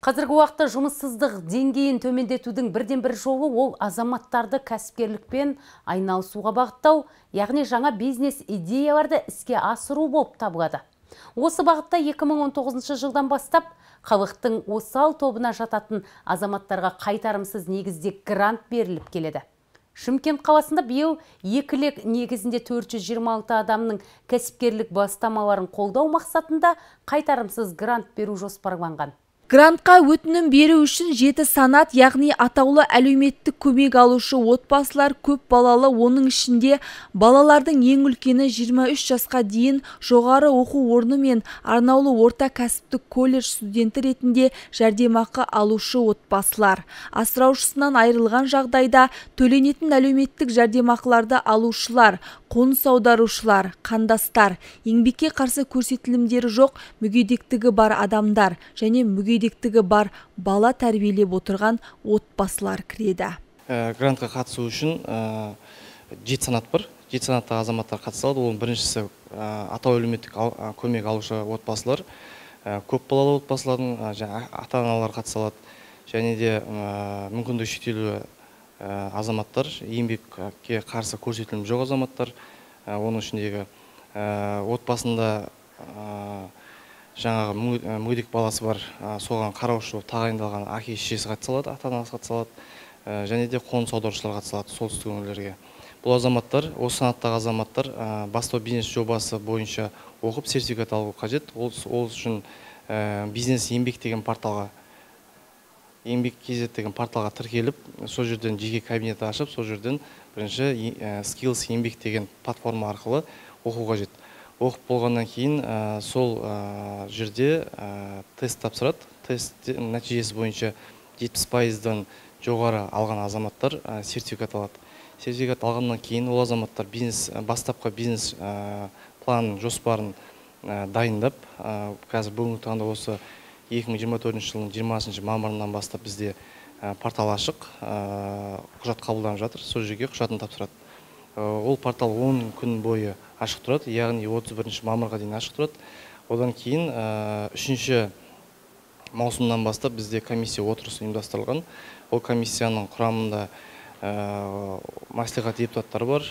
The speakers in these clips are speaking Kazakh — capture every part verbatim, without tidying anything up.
Қазіргі уақытта жұмыссыздық деңгейін төмендетудің бірден бір жолы ол азаматтарды кәсіпкерлікпен айналысуға бағыттау, яғни жаңа бизнес идеяларды іске асыру болып табылады. Осы бағытта екі мың он тоғызыншы жылдан бастап халықтың осал тобына жататын азаматтарға қайтарымсыз негізде грант беріліп келеді. Шымкент қаласында биыл екілік негізінде төрт жүз жиырма алты адамның кәсіпкерлік бастамаларын қолдау мақсатында қайтарымсыз грант беру жоспарланған. Грантқа өтінім беру үшін жеті санат, яғни атаулы әлеуметтік көмек алушы отбасылар көп балалы, оның ішінде балалардың ең үлкені жиырма үш жасқа дейін жоғары оқу орны мен арнаулы орта кәсіптік колледж студенті ретінде жәрдемақы алушы отбасылар. Асыраушысынан айырылған жағдайда төленетін әлеуметтік жәрдемақыларды алушылар, қоныс аударушылар, қандастар, еңбекке қарсы көрсетілімдері жоқ мүгедектігі бар адамдар және мүгедектігі бар бала тәрбиелеп отырған отбасылар кіреді. Грантқа қатысу үшін жеті санат бар. жеті санаттағы азаматтар қатысады. Оның біріншісі атаулы әлеуметтік көмек алушы отбасылар, көп балалы отбасылардың ата-аналар қатыса алады. Және де мүмкіндігі шектеулі азаматтар, еңбекке қарсы көрсетілім жоқ азаматтар, оның ішіндегі отбасында жаңағы мүгедек баласы бар, соған қараушы болып тағайындалған әке-шешесі қатыса алады, ата-анасы қатыса алады, және де қоныс аударушылар қатыса алады солтүстік өңірлерге. Бұл азаматтар, осы санаттағы азаматтар бастау бизнес жобасы бойынша оқып сертификат алу қажет. Ол үшін бизнес еңбек деген порталға еңбек кз деген порталға тіркеліп, сол жерден жеке кабинет ашып, сол жерден бірінші Skills еңбек деген платформа арқылы оқу қажет. Оқып болғаннан кейін сол жерде тест тапсырады. Тест нәтижесі бойынша жетпіс пайыздан жоғары алған азаматтар сертификат алады. Сертификат алғаннан кейін ол азаматтар бизнес, бастапқы бизнес планын, жоспарын дайындап, қазір бүгінгі таңда осы екі мың жиырма төртінші жылдың жиырмасыншы мамырынан бастап бізде портал ашық, құжат қабылданып жатыр, сол жерге құжатын тапсырады. Ол портал он күн бойы ашық тұрады, яғни отыз бірінші мамырға дейін ашық тұрады. Одан кейін үшінші маусымнан бастап бізде комиссия отырысы ұйымдастырылған. Ол комиссияның құрамында мәслихат депутаттары бар,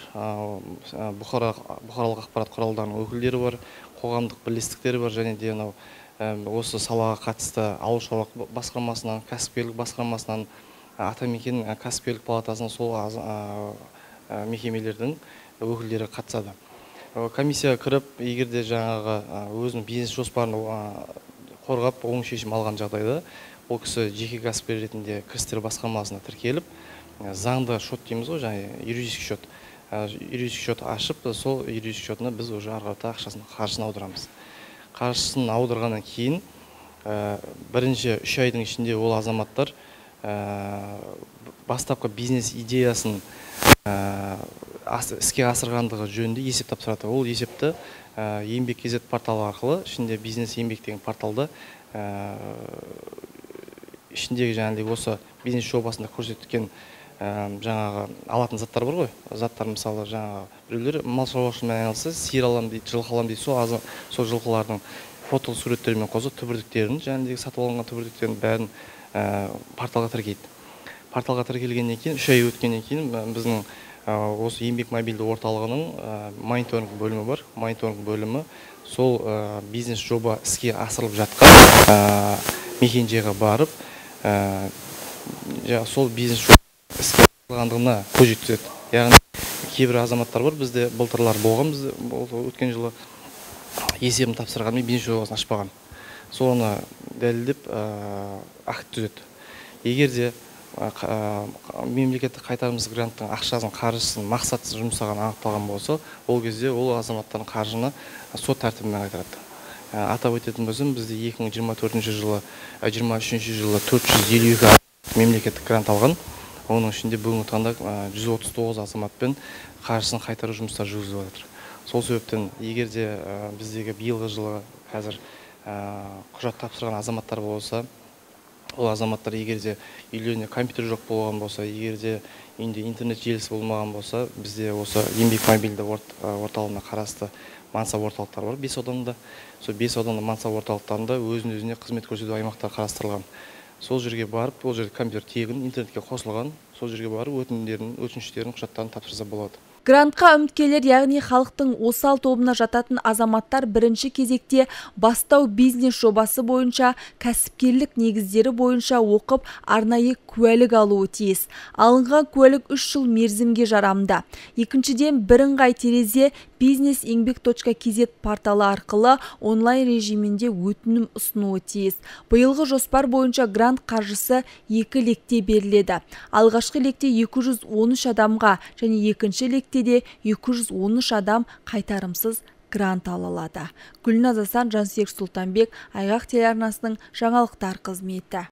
бұқаралық ақпарат құралдарының өкілдері бар, қоғамдық бірлестіктері бар, және де осы салаға қатысты ауыл шаруашылық басқармасынан, кәсіпкерлік басқармасынан, атамекен кәсіпкерлік палатасынан сол мекемелердің өкілдері қатысады. Комиссия кіріп, егер де жаңағы өзінің бизнес жоспарын қорғап, оң шешім алған жағдайда, ол кісі жеке кәсіпкер ретінде кірістер басқармасына тіркеліп, заңды шот дейміз ғой, және юридический шот. Юридический шот ашып, сол юридический шотына біз уже арғарта ақшасын қаржысын аударамыз. Қаржысын аударғаннан кейін бірінші үш айдың ішінде ол азаматтар бастапқы бизнес идеясын іске асырғандығы жөнінде есеп тапсырады. Ол есепті еңбек кз порталы арқылы, ішінде бизнес еңбек деген порталда ішіндегі жаңағыдай осы бизнес жобасында көрсеткен жаңағы алатын заттар бар ғой. Заттар мысалы жаңағы біреулер мал шаруашылығымен айналысса, сиыр алам дейді, жылқы алам дейді, сол жылқылардың фото суреттерімен қоса түбірдіктерін, жаңағыдай сатып алынған түбірдіктерін бәрін порталға тіркейді. Порталға тіркелгеннен кейін, үш ай өткеннен кейін біздің осы еңбек мобильді орталығының мониторинг бөлімі бар. Мониторинг бөлімі сол бизнес жоба іске асырылып жатқан мекенжайға барып, сол бизнес жоба іске асырылғандығына көз жеткізеді. Яғни кейбір азаматтар бар, бізде былтырлар болған, бізде өткен жылы есебін тапсырғанмен бизнес жобасын ашпаған. Соны дәлелдеп акт түзеді. Егер де мемлекеттік қайтарымсыз гранттың ақшасын, қаржысын мақсатсыз жұмсаған анықталған болса, ол кезде ол азаматтардың қаржыны сот тәртібімен қайтарады. Атап өтетін болсам, бізде екі мың жиырма төртінші жылы, жиырма үшінші жылы төрт жүз елу екі мемлекеттік грант алған. Оның ішінде бүгінгі таңда жүз отыз тоғыз азаматпен қаржысын қайтару жұмыстары жүргізіліп жатыр. Сол себептен, егер де біздегі биылғы жылы қазір құжат тапсырған азаматтар болса, ол азаматтар егер де үйлеріне компьютер жоқ болған болса, егер де үйінде интернет желісі болмаған болса, бізде осы еңбек мобильді орталығына қарасты мансап орталықтары бар бес ауданда. Сол бес ауданда мансап орталықтарында өзін өзіне қызмет көрсету аймақтары қарастырылған. Сол жерге барып, ол жерде компьютер тегін интернетке қосылған. Сол жерге барып өтінімдерін, өтініштерін, құжаттарын тапсырса болады. Грантқа үміткерлер, яғни халықтың осал тобына жататын азаматтар бірінші кезекте бастау бизнес жобасы бойынша, кәсіпкерлік негіздері бойынша оқып, арнайы куәлік алуы тиіс. Алынған куәлік үш жыл мерзімге жарамды. Екіншіден, бірыңғай терезе бизнес еңбек точка кз порталы арқылы онлайн режимінде өтінім ұсынуы тиіс. Биылғы жоспар бойынша грант қаржысы екі лекте беріледі. Алғашқы лекте екі жүз он үш адамға және екінші лекте де екі жүз он үш адам қайтарымсыз грант ала алады. Гүлназ Асан, Жансерік Сұлтанбек, Айғақ телеарнасының жаңалықтар қызметі.